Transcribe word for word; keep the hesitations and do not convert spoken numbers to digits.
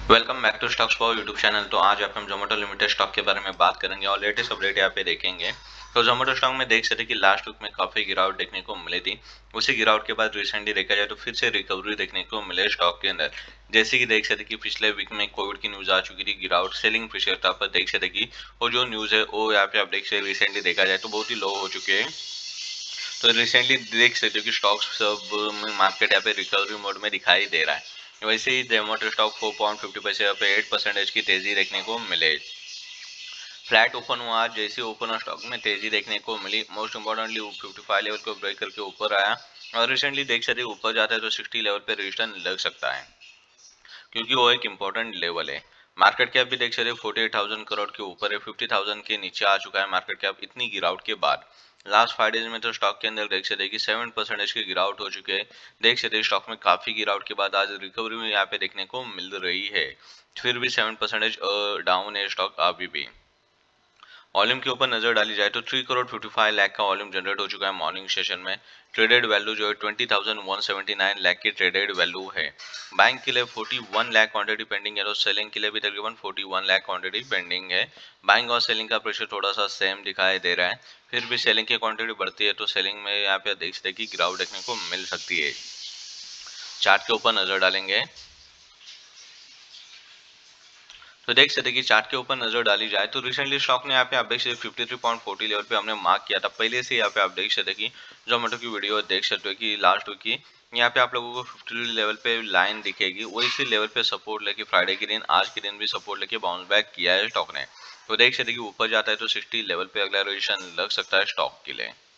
Welcome back to stocks power YouTube channel. तो आज आप हम जोमेटो लिमिटेड स्टॉक के बारे में बात करेंगे और लेटेस्ट अपडेट यहाँ पे देखेंगे। तो जोमेटो स्टॉक में देख सकते कि लास्ट वीक में काफी गिरावट देखने को मिली थी। उसी गिरावट के बाद रिसेंटली देखा जाए तो फिर से रिकवरी देखने को मिले स्टॉक के अंदर। जैसे कि देख सकते कि पिछले वीक में कोविड की न्यूज आ चुकी थी, गिरावट सेलिंग प्रेशर था, पर देख सकते कि वो जो न्यूज है वो यहाँ पे आप देख सकते रिसेंटली देखा जाए तो बहुत ही लो हो चुके हैं। तो रिसेंटली देख सकते हो कि स्टॉक्स सब में मार्केट यहाँ पे रिकवरी मोड में दिखाई दे रहा है। वैसे ही Zomato stock four point fifty पैसे यहाँ पे एट परसेंटेज की तेजी देखने को मिले। फ्लैट ओपन हुआ, जैसे ओपन स्टॉक में तेजी देखने को मिली। Most importantly fifty five level को ब्रेक करके ऊपर आया और रिसेंटली देख सकते ऊपर जाता है तो सिक्सटी लेवल पे रजिस्टेंस लग सकता है, क्योंकि वो एक इम्पोर्टेंट लेवल है। मार्केट कैप भी देख सकते फोर्टी एट थाउजेंड करोड़ के ऊपर है, फिफ्टी थाउजेंड के नीचे आ चुका है मार्केट कैप इतनी गिरावट के बाद। लास्ट फाइव डेज में तो स्टॉक के अंदर देख सकते कि सेवन परसेंटेज की गिरावट हो चुकी है। देख सकते स्टॉक में काफी गिरावट के बाद आज रिकवरी में यहाँ पे देखने को मिल रही है। फिर भी सेवन परसेंटेज डाउन है स्टॉक अभी भी। वॉल्यूम के ऊपर नजर डाली जाए तो three crore fifty five lakh का वॉल्यूम जनरेट हो चुका है मॉर्निंग सेशन में। ट्रेडेड वैल्यू जो है twenty thousand one seventy nine lakh की ट्रेडेड वैल्यू है। बैंक के लिए forty one lakh quantity pending है, तो सेलिंग के लिए भी तकरीबन forty one lakh quantity pending है। बैंक और सेलिंग का प्रेशर थोड़ा सा सेम दिखाई दे रहा है। फिर भी सेलिंग की क्वांटिटी बढ़ती है तो सेलिंग में यहाँ पे देख सकते कि गिरावट देखने को मिल सकती है। चार्ट के ऊपर नजर डालेंगे तो देख सकते कि चार्ट के ऊपर नजर डाली जाए तो रिसेंटली स्टॉक ने यहाँ पे आप देख सकते fifty three point forty level पे हमने मार्क किया था पहले से। यहाँ पे आप देख सकते कि जोमेटो की वीडियो देख सकते हो कि लास्ट वीक की यहाँ पे आप लोगों को फिफ्टी लेवल पे लाइन दिखेगी, वही सी लेवल पे सपोर्ट लेके फ्राइडे के दिन आज के दिन भी सपोर्ट लेके बाउंस बैक किया है स्टॉक ने। तो देख सकते कि ऊपर जाता है तो सिक्सटी लेवल पे अगला रजिस्ट्रेशन लग सकता है स्टॉक के लिए।